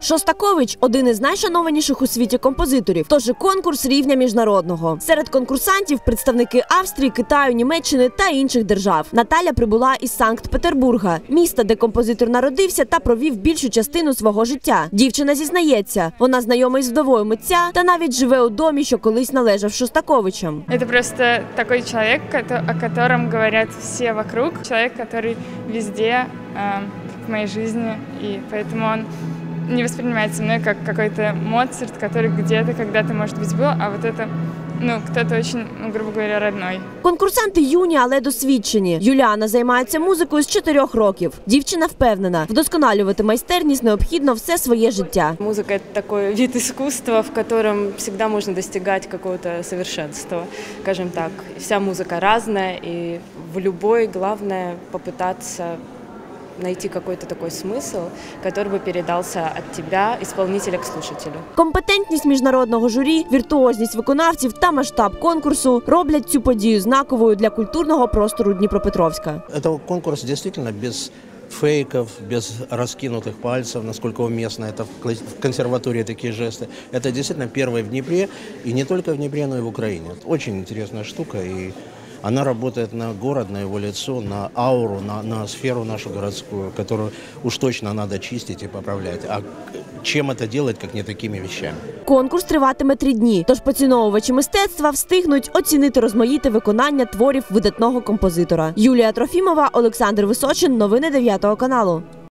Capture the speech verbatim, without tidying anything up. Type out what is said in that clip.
Шостакович – один із найшанованіших у світі композиторів, тож і конкурс рівня міжнародного. Серед конкурсантів – представники Австрії, Китаю, Німеччини та інших держав. Наталя прибула із Санкт-Петербурга, міста, де композитор народився та провів більшу частину свого життя. Дівчина зізнається, вона знайома із вдовою митця та навіть живе у домі, що колись належав Шостаковичам. Це просто такий чоловік, о якому говорять всі вокруг. Чоловік, який везде в моей жизни, и поэтому он не воспринимается мной как какой-то Моцарт, который где-то когда-то, может быть, был, а вот это, ну, кто-то очень, ну, грубо говоря, родной. Конкурсанти юні, але досвідчені. Юліана займається музикою з чотирьох років. Дівчина впевнена, вдосконалювати майстерність необхідно все своє життя. Музыка – это такой вид искусства, в котором всегда можно достигать какого-то совершенства, скажем так. Вся музыка разная, и в любой главное попытаться найти какой-то такой смысл, который бы передался от тебя, исполнителя, к слушателю. Компетентність міжнародного журі, віртуозність виконавців та масштаб конкурсу роблять цю подію знаковою для культурного простору Дніпропетровська. Это конкурс действительно без фейков, без раскинутых пальцев, насколько уместно это в консерватории такие жесты. Это действительно первый в Днепре, и не только в Днепре, но и в Украине. Очень интересная штука, и она работает на город, на его лицо, на ауру, на, на сферу нашу городскую, которую уж точно надо чистить и поправлять. А чем это делать, как не такими вещами? Конкурс триватиме три дні, тож поціновувачі мистецтва встигнуть оцінити розмаїте виконання творів видатного композитора. Юлія Трофімова, Олександр Височин. Новини дев'ятого каналу.